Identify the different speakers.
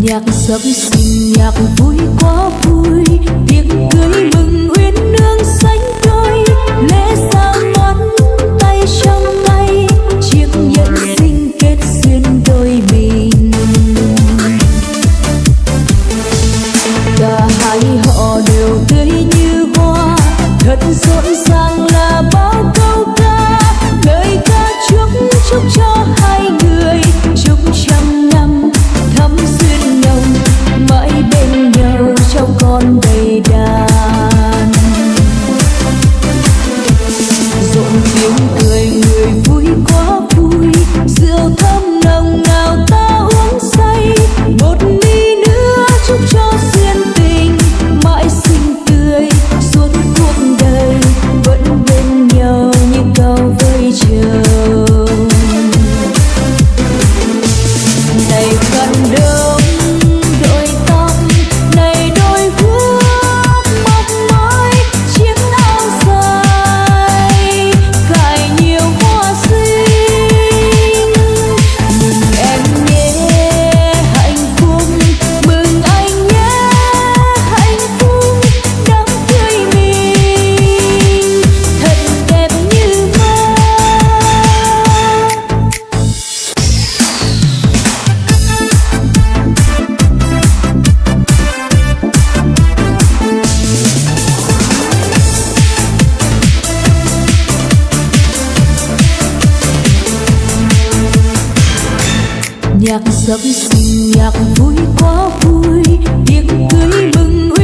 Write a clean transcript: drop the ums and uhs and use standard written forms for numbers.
Speaker 1: Nhạc sập sinh nhạc vui quá vui, tiệc cưới mừng uyên nương sánh đôi, lễ ra mắt tay trong tay, chiếc nhẫn xinh kết duyên đôi mình. Cả hai họ đều tươi như hoa, thật rộn ràng là bao câu ca, lời ca chúc chúc cho hai người chúc trăm năm thắm duyên nồng, mãi bên nhau trong con đầy đàn. Rộn tiếng cười người vui quá vui, rượu thơm nồng nào ta uống say, một ly nữa chúc cho duyên tình mãi xinh tươi suốt cuộc đời, vẫn bên nhau như cao với trời. Này khăn đông đôi tóc, này đôi guốc mọc mái, chiếc áo dài cài nhiều hoa xinh. Mừng em nhé hạnh phúc, mừng anh nhé hạnh phúc, đám cưới mình thật đẹp như mơ. Nhạc sập sinh nhạc vui quá vui, tiệc cưới mừng